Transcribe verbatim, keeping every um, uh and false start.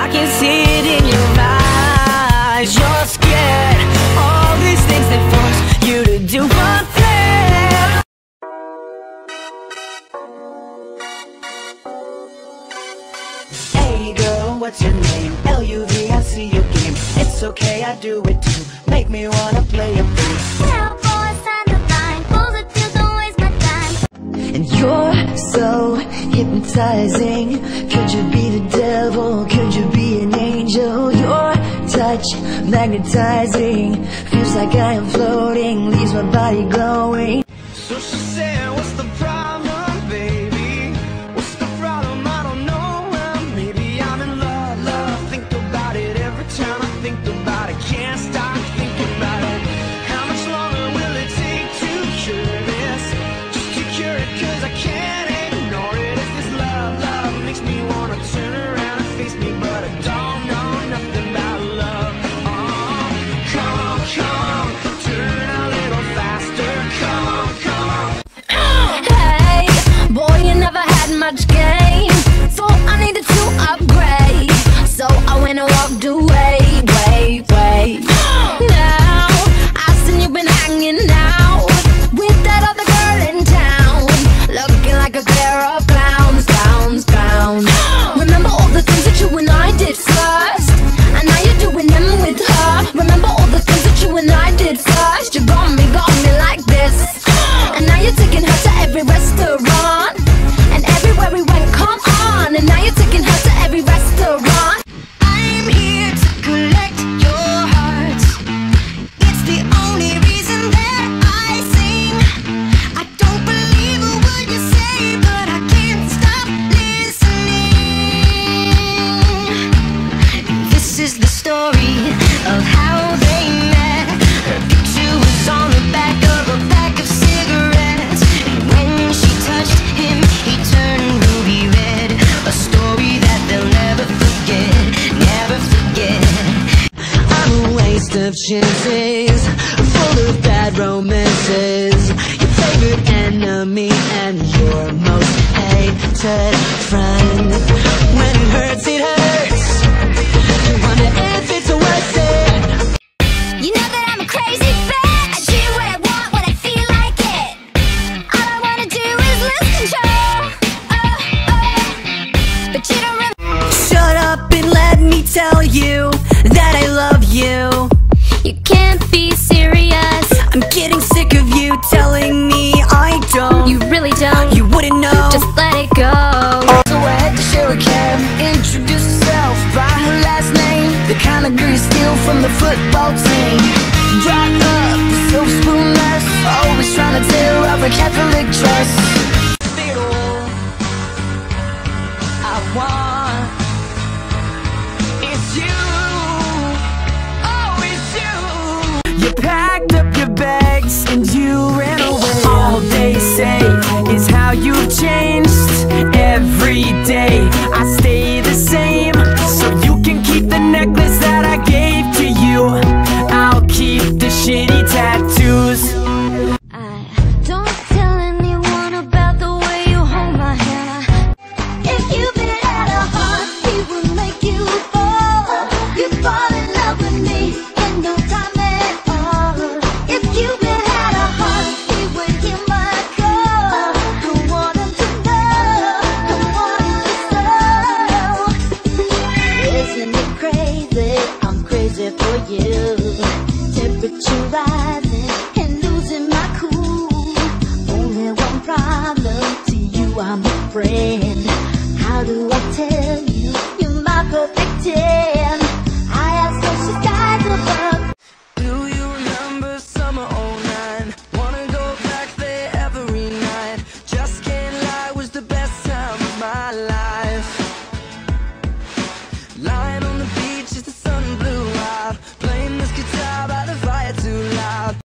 I can see it in your eyes. You're scared, all these things that force you to do one thing. Hey girl, what's your name? L U V, I see your game. It's okay, I do it too. Make me wanna play a fool. Now boys and the line, pulls it feels always my time. And you're so hypnotizing. Could you be the devil? Could you be an angel? Your touch magnetizing. Feels like I am floating, leaves my body glowing. So she said, what's the problem, baby? What's the problem? I don't know. Well, maybe I'm in love, love. Think about it every time I think about it. Can't stop thinking about it. How much longer will it take to cure this? Just to cure it, cause I can't ignore it. It's this love, love makes me wanna turn around and face me, but I don't know nothing about love. Oh, come on, come on, turn a little faster. Come on, come on. Hey, boy, you never had much game, so I needed to upgrade. So I went and walked away, way, way. Now I seen you been hanging out with that other girl in town, looking like a pair of clowns, clowns, clowns. Remember all the things that you and I did first, and now you're doing them with her. Remember all the things that you and I did first. You got me, got me like this, and now you're taking her to every restaurant, and everywhere we went, come on. And now you're taking her to every restaurant. I'm here to collect your heart. It's the only reason that I sing. I don't believe a word you say, but I can't stop listening. This is the story of how they met. Her picture was on the back of a pack of cigarettes, and when she touched him, he turned ruby red. A story that they'll never forget, never forget. I'm a waste of chances, full of bad romances. Your favorite enemy and your most hated friend. When it hurts, it hurts. You wonder if it's worth it. You know that I'm a crazy bitch. I do what I want when I feel like it. All I wanna do is lose control. Oh, oh. But you don't really. Shut up and let me tell you that I love you. You can't be serious. I'm getting sick of you telling me I don't. You really don't. You wouldn't know. Just let it go. So I had to share a cab, introduce herself by her last name, the kind of girl you steal from the football team. Drive up, so spoonless, always trying to tear up a Catholic dress. All I want is you. Oh, it's you. You packed up your bags and you ran away. All they say is how you've changed. Every day I stay the same, so you can keep the necklace that I gave to you. I'll keep the shitty tattoos. I don't tell anyone about the way you hold my hand. If you've been at a heart, he will make you fall. You fall in love with me in no time at all. If you've been at a heart, he would hear my call. Don't want him to know, don't want him to know. Isn't it crazy? I'm crazy for you. Temperature rising and losing my cool. Only one problem, to you I'm a friend. How do I tell you you're my perfect ten?